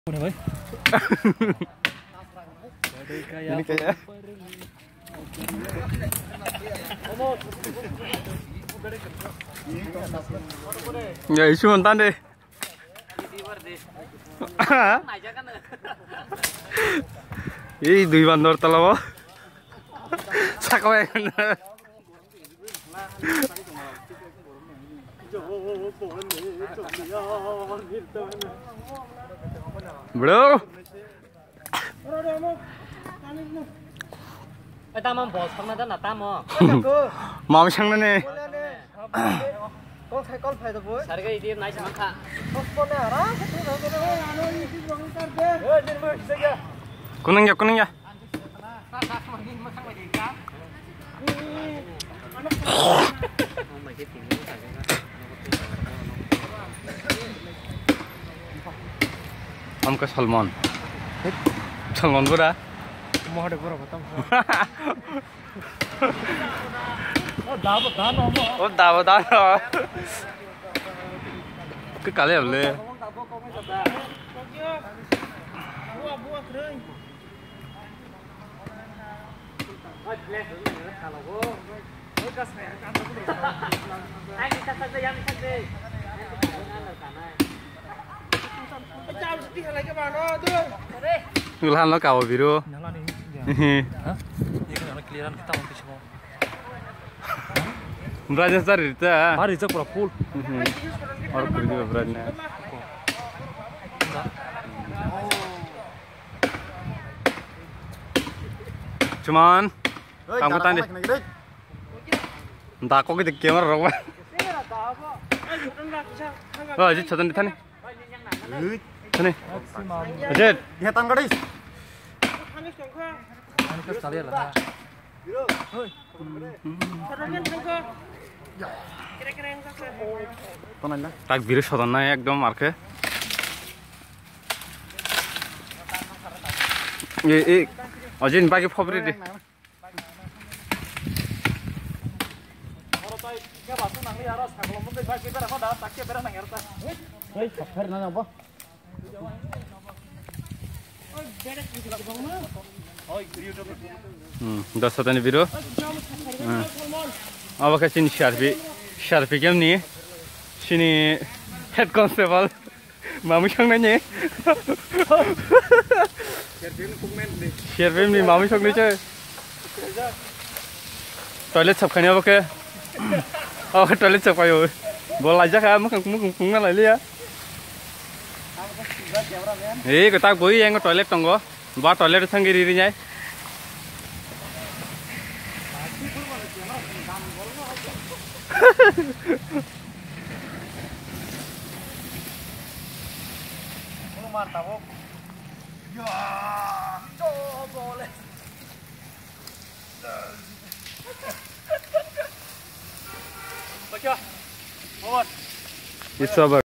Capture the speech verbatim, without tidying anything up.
Ini kayak ya isu mantan deh. Ini dua bandor telawa. Sakwe. Bro. Ai ta mong bò xong nó là ta mò. Mom sang nó nè. Con khai con phải tập với. Sao cái đi này sang khá. Con này đó, cái thứ đó cái đó nó đi đi vòng cái kia. Ơi, đi mưa xe kia. Kunang ya, kunang ya. Am ke Salman. Salman pura. Mau ada berapa tahu? Oh, dapat dah nama. Oh, dapat dah. Ke kali boleh. Buah buah kering. Anh đi sang sang đây, anh đi sang đây. Chào chị hay là các bạn đó, tôi. Ngelahan lo kau biru. Nyala nih. Hah? Ini kan clearan kita untuk semua. Raja sar itu. Hari itu pura full. Or pergi beratnya. Cuman, kamu tadi. Entah kok kita kamera roba. Oh, jadi catatan di sana. Sana. Ajet. Lihat tangga guys. Ini kan sekali lah. Hoi. Kira-kira yang sakit. Tak biru sadan na ekdom arke. Ye ye. Ajen bagi favorit deh. Hmm, dah satu ni biru. Awak kasih ni Sharpie, Sharpie game ni, sini head constable, mamu sang nanya. Sharpie ni mamu sang ni cah. Toilet sab khanya awak ke? Awak toilet sab kayo. Bola aja kan, mungkin mungkin mungkin lagi ya. Eh, kita boi yang toilet tunggu, buat toilet sanggi diri nya. Mantap. Ya, coba boleh. Baca. Mohon. It's over.